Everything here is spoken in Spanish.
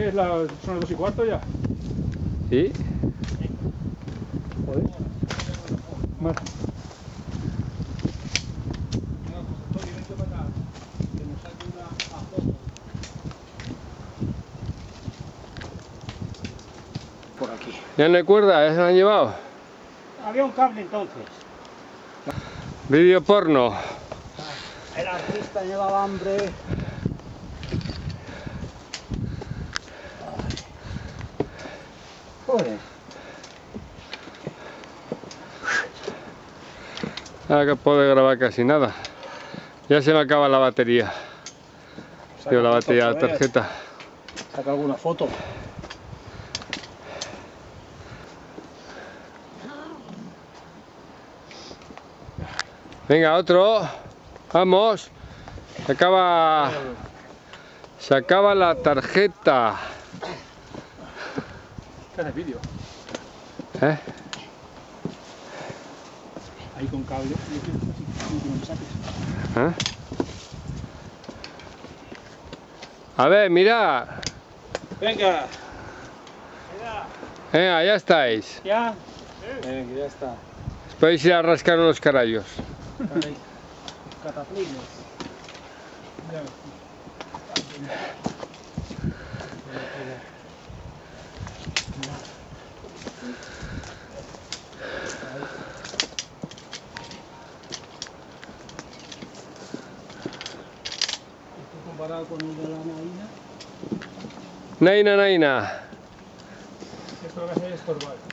son las 2:15 ya. ¿Sí? Joder. Vale. Por aquí. ¿Ya no hay cuerda? ¿Ya se la han llevado? Había un cable entonces. Vídeo porno. El artista llevaba hambre. Joder. Ahora que puedo grabar casi nada. Ya se me acaba la batería. Digo, la batería de la tarjeta. Saca alguna foto. Venga, otro. Vamos. Se acaba la tarjeta. ¿Qué haces vídeo? ¿Eh? Ahí con cable. No me saques. ¿Eh? A ver, mira. Venga. Venga, ya estáis. ¿Ya? Venga, ya está. Podéis ir a rascar unos carayos. Ahí. Cataplines. Comparado con el de la Naina, Naina, naina. esto lo que hace es estorbar.